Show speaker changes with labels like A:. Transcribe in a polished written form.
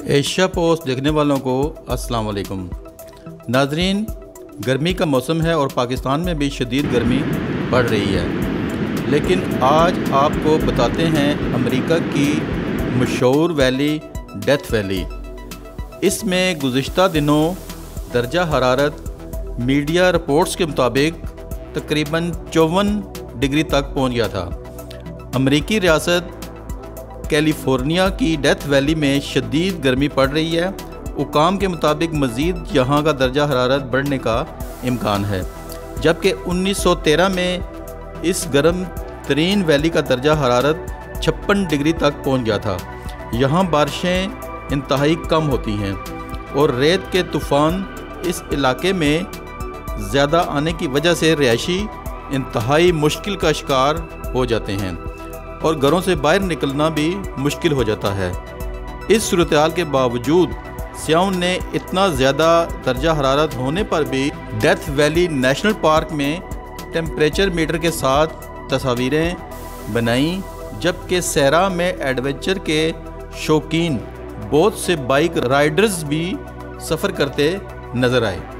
A: Asia post देखने वालों को अस्सलाम वालेकुम। नाजरीन, गर्मी का मौसम है और पाकिस्तान में भी शदीद गर्मी बढ़ रही है, लेकिन आज आपको बताते हैं अमेरिका की मशहूर वैली डेथ वैली। इसमें गुज़िश्ता दिनों दर्जा हरारत मीडिया रिपोर्ट्स के मुताबिक तकरीबन 54 डिग्री तक पहुंच गया था। अमेरिकी रियासत कैलिफोर्निया की डेथ वैली में शदीद गर्मी पड़ रही है। हुकाम के मुताबिक मज़ीद यहाँ का दर्जा हरारत बढ़ने का इम्कान है, जबकि 1913 में इस गर्म तरीन वैली का दर्जा हरारत 56 डिग्री तक पहुँच गया था। यहाँ बारिशें इंतहाई कम होती हैं और रेत के तूफ़ान इस इलाके में ज़्यादा आने की वजह से रिहायशी इंतहाई मुश्किल का शिकार हो जाते हैं और घरों से बाहर निकलना भी मुश्किल हो जाता है। इस सूरत-ए-हाल के बावजूद सियाहों ने इतना ज़्यादा दर्जा हरारत होने पर भी डेथ वैली नेशनल पार्क में टेम्परेचर मीटर के साथ तस्वीरें बनाई, जबकि सैरा में एडवेंचर के शौकीन बहुत से बाइक राइडर्स भी सफ़र करते नज़र आए।